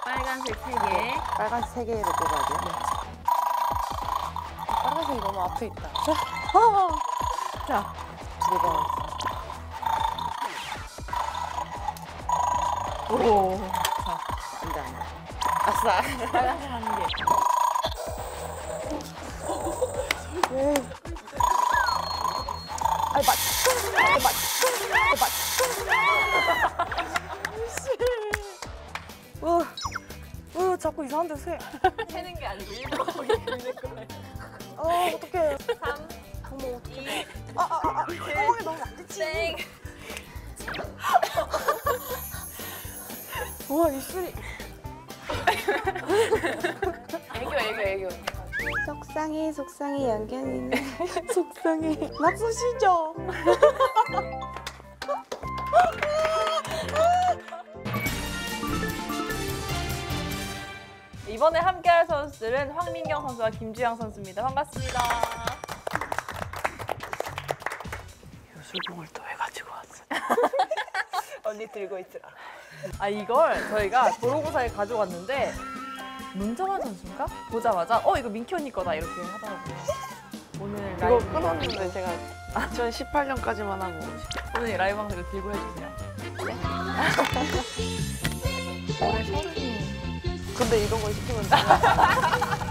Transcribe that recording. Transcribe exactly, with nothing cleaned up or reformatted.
빨간색 세 개. 빨간색 세 개를 뽑아야 돼요? 네. 빨간색이 너무 앞에 있다. 자, 두 개 뽑았어. 오. 안 돼, 안 돼. 아싸. 빨간색 한 개. 아이, 맞. 아이, 맞. 아이, 맞. 으, 으, 자꾸 이상한 데 세. 세는 게 아니고 일부러 거기 있는 거예요. 어, 어떡해. 삼, 어머, 어떡해. 이, 아, 아, 아, 상황이 너무 안 좋지. 땡. 우와, 입술이. 애교, 애교, 애교. 속상해, 속상해, 연견이네. 속상해. 납소시죠? 이번에 함께할 선수들은 황민경 선수와 김주영 선수입니다. 반갑습니다. 요술봉을 또 왜 가지고 왔어? 언니 들고 있으라. 아 이걸 저희가 도로고사에 가져왔는데 문정환 선수인가? 보자마자 어 이거 민키 언니 거다 이렇게 하더라고요. 오늘 이거 라이브 끊었는데 제가 이천십팔 년까지만 하고 오늘 라이브 방송 이거 들고 해주세요. 올해 서른이 근데 이런 걸 시키면 돼.